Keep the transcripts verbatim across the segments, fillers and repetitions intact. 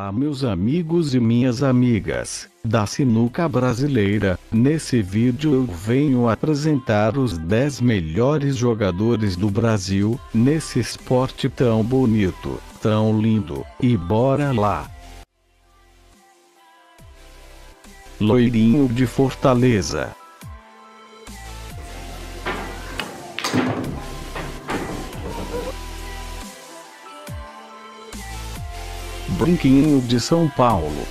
Olá meus amigos e minhas amigas, da sinuca brasileira. Nesse vídeo eu venho apresentar os dez melhores jogadores do Brasil, nesse esporte tão bonito, tão lindo, e bora lá! Loirinho de Fortaleza. Branquinho de São Paulo.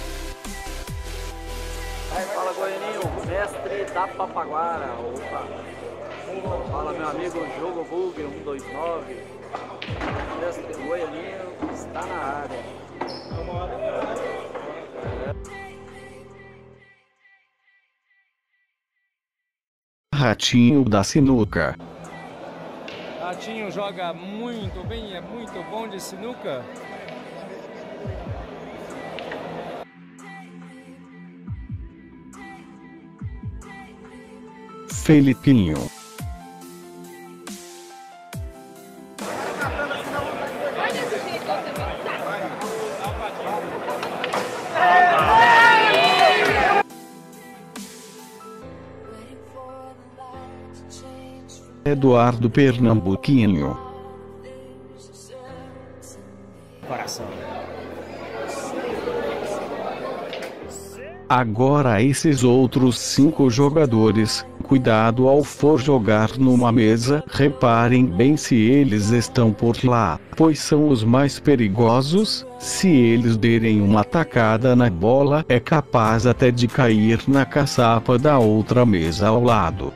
Fala Goianinho, mestre da Papaguara. Opa! Fala meu amigo Jogo Bugre um dois nove. Mestre Goianinho está na área. Ratinho da Sinuca. Ratinho joga muito bem, é muito bom de sinuca. Felipinho. Eduardo Pernambuquinho. Coração. Agora esses outros cinco jogadores, cuidado ao for jogar numa mesa, reparem bem se eles estão por lá, pois são os mais perigosos. Se eles derem uma tacada na bola, é capaz até de cair na caçapa da outra mesa ao lado.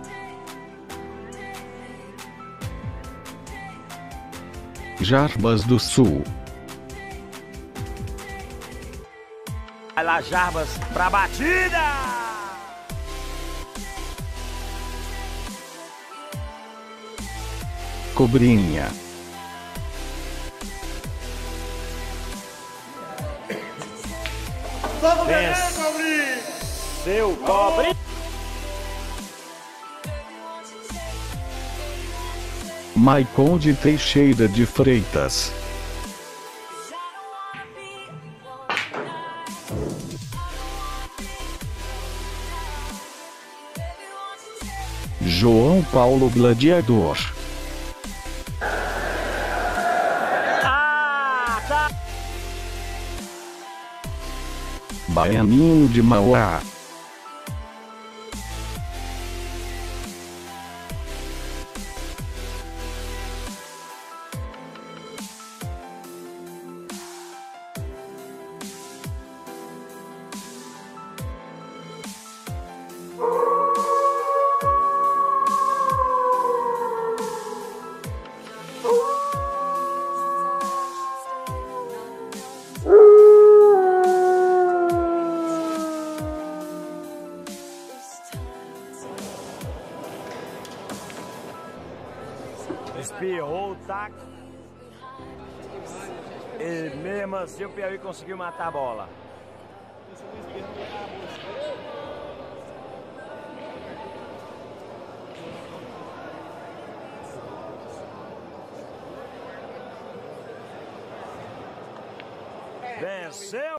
Jarbas do Sul. Vai lá, Jarbas, pra batida! Cobrinha. Seu cobre! Maicon de Teixeira de Freitas. João Paulo Gladiador. Ah, tá. Baianinho de Mauá. Espirrou o taco. E mesmo assim o Piauí conseguiu matar a bola. Venceu!